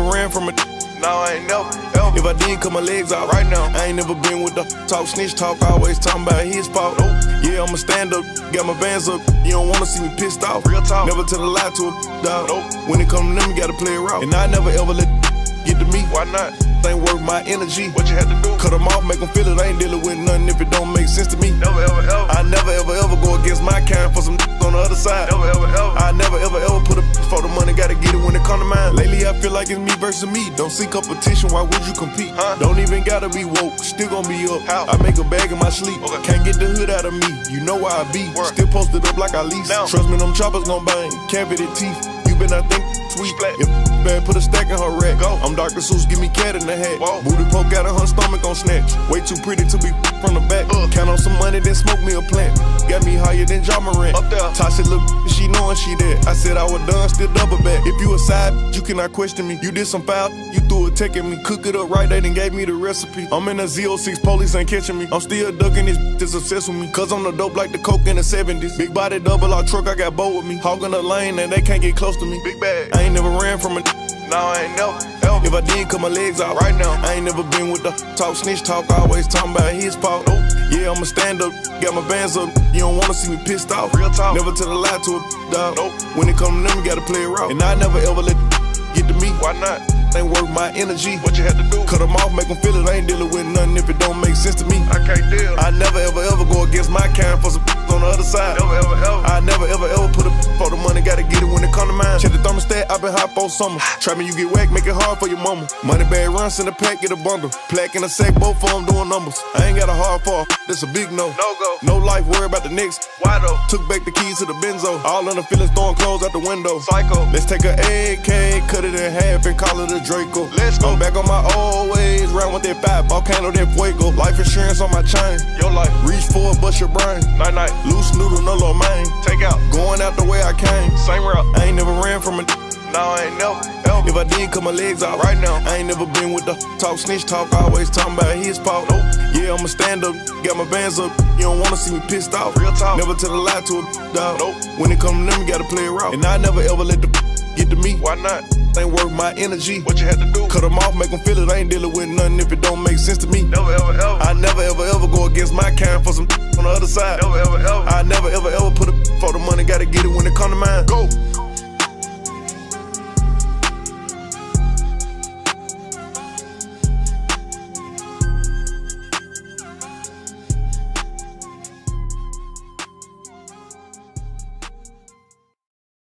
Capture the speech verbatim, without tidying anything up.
ran from a No, I ain't never, ever. If I did, cut my legs out Right now. I ain't never been with the talk, snitch talk, always talking about his fault. Nope. Yeah, I'ma stand up, got my bands up. You don't wanna see me pissed off. Real talk. Never tell a lie to a dog. Nope. When it come to them, you gotta play it raw. And I never ever let get to me. Why not? Ain't worth my energy. What you had to do? Cut them off, make them feel it. I ain't dealing with nothing if it don't make sense to me. Never, ever, ever. I never ever ever go against my kind for some on the other side. Never, ever, ever. I never ever ever put up for the money, gotta get it when it come to mine. Lately I feel like it's me versus me. Don't see competition, why would you compete? Huh? Don't even gotta be woke, still gonna be up. How? I make a bag in my sleep. Okay. Can't get the hood out of me, you know why I be. Word. Still posted up like I lease. Down. Trust me, them choppers gon' bang. Cavity teeth, you been I think sweet. Splat. If bad, put a stack in her rack. Go. I'm Doctor Seuss, give me cat in the hat. Whoa. Booty poke out of her stomach on snatch. Way too pretty to be from the back. Uh. Count on some money, then smoke me a plant. Got me higher than John Morant. Up there. Tasha look, she knowin' she dead. I said I was done, still double back. If you a side, you cannot question me. You did some foul, you threw a tech at me. Cook it up right, they done gave me the recipe. I'm in a Z oh six, police ain't catching me. I'm still ducking this that's obsessed with me. Cause I'm the dope like the coke in the seventies. Big body double R truck, I got bow with me. Hogging the lane and they can't get close to me. Big bag. I ain't never ran from a No, I ain't never, ever. if I did, cut my legs out. Right now. I ain't never been with the talk, snitch talk, always talking about his fault. Nope. Yeah, I'ma stand up, got my bands up. You don't wanna see me pissed off. Real talk. Never tell a lie to a dog. Nope. When it come to them, you gotta play it raw. And I never ever let get to me. Why not? Ain't worth my energy. What you had to do? Cut them off, make them feel it. I ain't dealing with nothing if it don't make sense to me. I can't deal. I never ever ever go against my kind for some on the other side. Never, ever, ever. I never ever ever put up for the money, gotta get it when it come to mine. Check the thermostat, I been hot for summer. Trap me, you get whack, make it hard for your mama. Money bag runs in the pack, get a bundle. Plaque in a sack, both of them doing numbers. I ain't got a hard fall, this a big no. No go. No life, worry about the next. Why though? Took back the keys to the benzo. All in the feelings, throwing clothes out the window. Psycho. Let's take a A K, cut it in half and call it a Draco. Let's go. I'm back on my old ways, round with that five, volcano, that fuego. Life insurance on my chain. Your life. Reach for it, bust your brain. Night night. Loose noodle, no low main. Take out. Going out the way I came. Same route. I ain't never ran from a No, I ain't never, ever. if I did, cut my legs out. Right now. I ain't never been with the talk, snitch talk, always talking about his fault. Nope. Yeah, I'ma stand up, got my bands up. You don't wanna see me pissed off. Real talk. Never tell a lie to a dog. Nope. When it come to them, you gotta play it raw. And I never ever let the get to me. Why not? Ain't worth my energy. What you had to do? Cut them off, make them feel it. I ain't dealing with nothing if it don't make sense to me. Never, ever, ever. I never ever ever go against my kind for some on the other side. Never, ever, ever. I never ever ever put up for the money, gotta get it when it come to mine. Go.